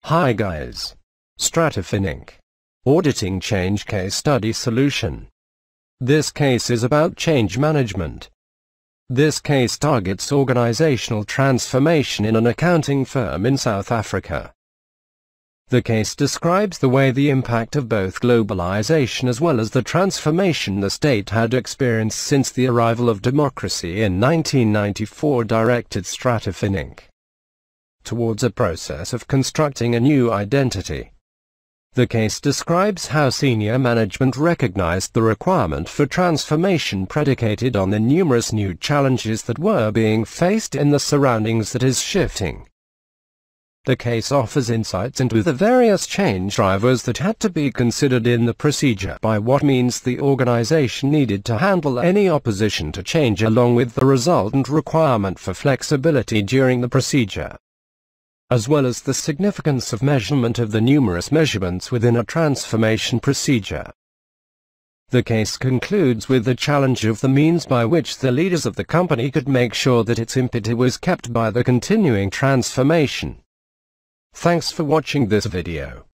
Hi guys. Stratifin Inc. Auditing Change Case Study Solution. This case is about change management. This case targets organizational transformation in an accounting firm in South Africa. The case describes the way the impact of both globalization as well as the transformation the state had experienced since the arrival of democracy in 1994 directed Stratifin Inc. towards a process of constructing a new identity. The case describes how senior management recognized the requirement for transformation predicated on the numerous new challenges that were being faced in the surroundings that is shifting. The case offers insights into the various change drivers that had to be considered in the procedure by what means the organization needed to handle any opposition to change along with the resultant requirement for flexibility during the procedure, as well as the significance of measurement of the numerous measurements within a transformation procedure. The case concludes with the challenge of the means by which the leaders of the company could make sure that its impetus was kept by the continuing transformation. Thanks for watching this video.